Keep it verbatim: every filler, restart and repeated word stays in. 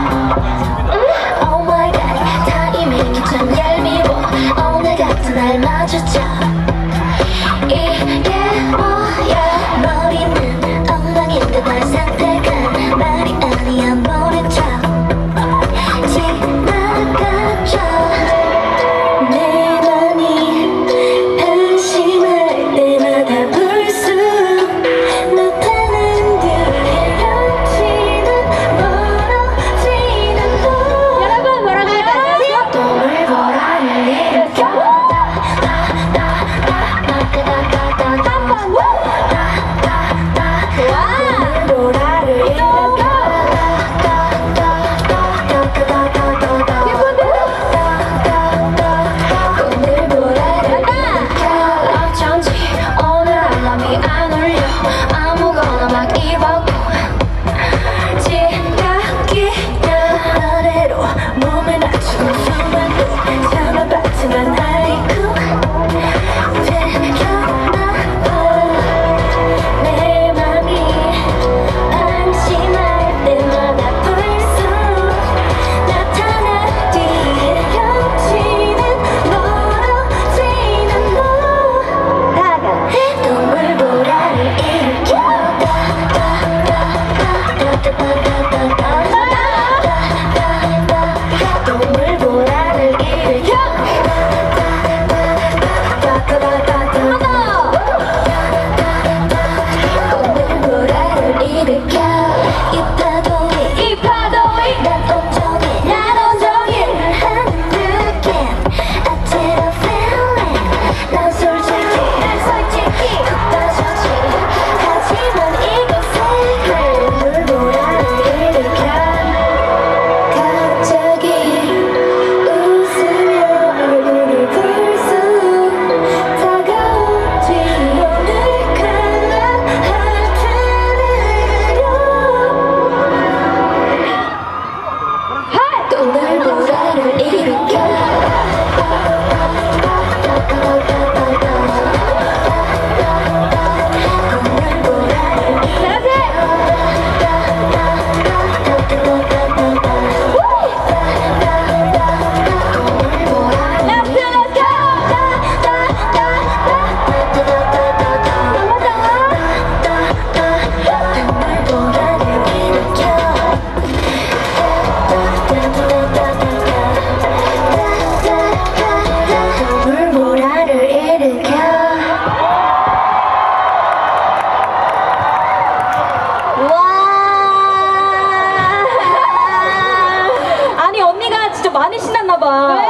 오마이걸 타이밍이 참 얄미워. 오늘 같은 날 마주쳐. 이게 뭐야? 머리는 엉망인데 날 선택한 말이 아니야. 모른 척 지나가죠. 내 맘이 방심할 때마다 불쑥 나타난 그 헤엄치는 멀어지는 너. 여러분 뭐라고 할까요? 똥을 보라는 일으켜. 많이 신났나봐.